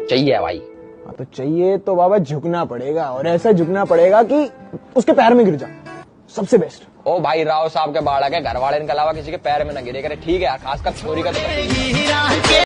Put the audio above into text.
चाहिए भाई। हाँ तो चाहिए तो बाबा झुकना पड़ेगा, और ऐसा झुकना पड़ेगा कि उसके पैर में गिर जा, सबसे बेस्ट। ओ भाई राव साहब के बाड़ा के घर वाले इनके अलावा किसी के पैर में ना गिरे करे, ठीक है, खासकर छोरी का तो